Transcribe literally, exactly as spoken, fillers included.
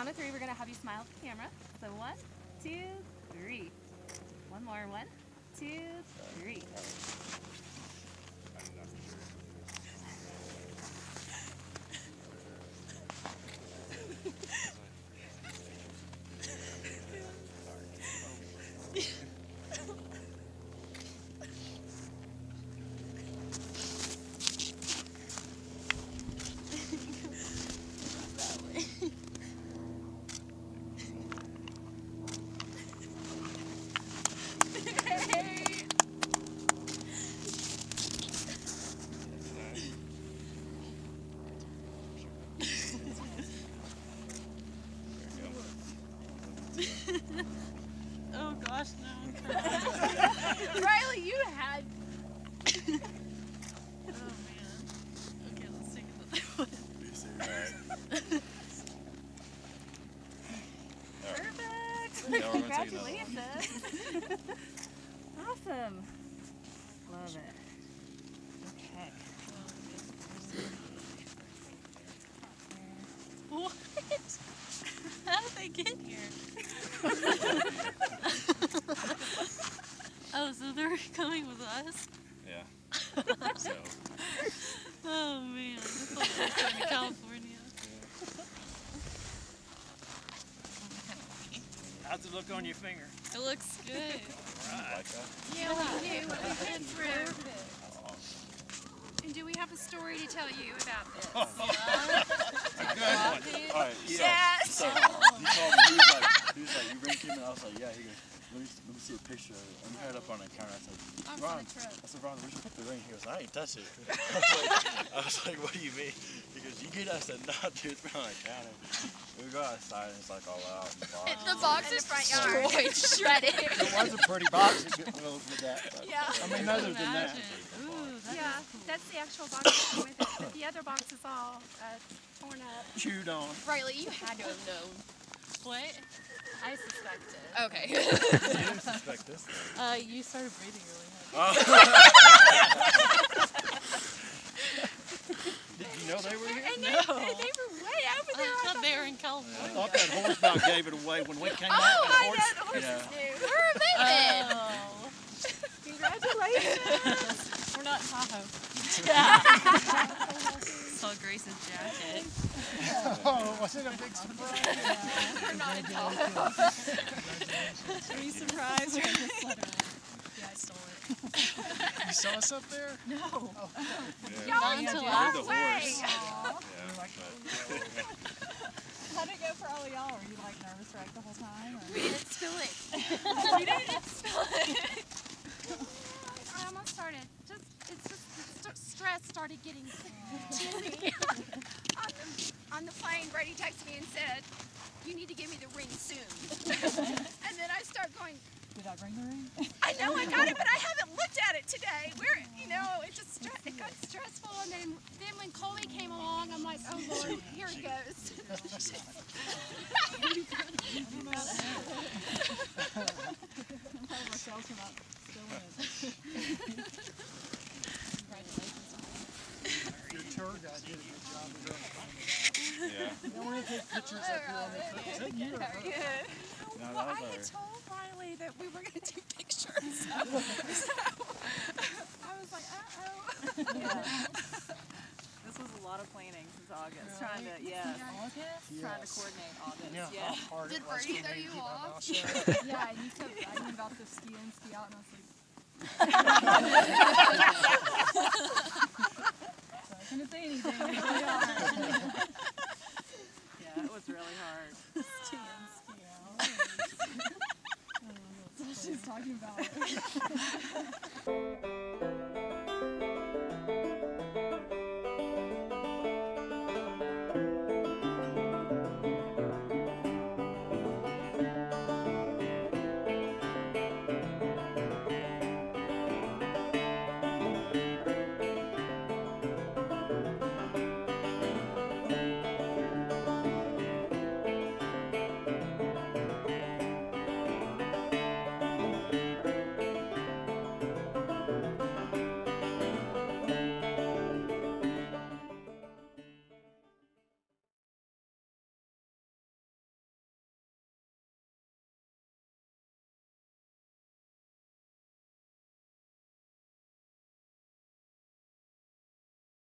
count of three, we're gonna have you smile at the camera. So one, two, three. One more. One, two, three. Oh gosh, no, I'm crying. Riley, you had. Oh man. Okay, let's take another one. Perfect. Yeah, we're gonna take another one. Congratulations. Awesome. Love it. Okay. What? How did they get here? Oh, so they're coming with us? Yeah. So. Oh man, that's like first time in California. How's it look on your finger? It looks good. Right. Like that? Yeah, we do what we've been through. And do we have a story to tell you about this? A good one. All right. So, Yes. so he told me, he was like, he was like, you bring him, and I was like, yeah. He goes, let me, let me see a picture of it. And he had it up on the counter. I said, I'm Ron, on a trip. I said, Ron, where'd you put the ring? He goes, I ain't touched it. I was like, I was like, what do you mean? He goes, you get it? I said, nah, dude, it's on the counter. We go outside, and it's like all out in the box. The box is destroyed, shredded. It was a pretty box that goes with that. But, Yeah. I mean, other than that. Ooh, that Yeah, is cool. that's the actual box that came with it. But the other box is all uh, torn up. Chewed on. Riley, you had to have known. What? I suspected. Okay. You didn't suspect this thing. Uh, you started breathing really hard. Oh. Did you know they were here? And they, No. and they were way over I there. thought they were in I California. thought that horseback gave it away when we came out. Oh, That I know horse, the horses Yeah. knew. We're amazing. Oh. Congratulations. We're not Tahoe. Saw Grace's jacket. Oh, was it a big surprise? We're not in Tahoe. Were you surprised? Yeah, I stole it. You saw us up there? No. Oh, Yeah. Not until You're the last horse. way. Yeah. How'd it go for all of y'all? Were you like nervous wreck the whole time? Or? We didn't spill it. We didn't spill it. I almost started. Just, it's just the st stress started getting to me. on, the, on the plane, Brady texted me and said, "You need to give me the ring soon." And then I start going. Did I bring the ring? I know I got it, but I haven't looked at it today. We're, you know, it just stre it got stressful, and then then when Coley came along, I'm like, oh Lord, here it goes. Michelle's come out still in it. your tour guide did a good job. Yeah. Now we're going to take pictures up here on the trip. Is that you or her? No, Well, that I was had ours. told Riley that we were going to do pictures, so, so I was like, uh-oh. Yeah. This was a lot of planning since August. Really? Trying to, yeah. Yes. Trying to coordinate August. Yeah, Yeah. how hard Did it was Brady for throw me to you keep my off? mouth shut. Yeah, and you kept bragging about the ski in, ski out, and I was like, so I couldn't say anything. It was really hard. Yeah, it was really hard. Ski in, ski out. That's what she's talking about.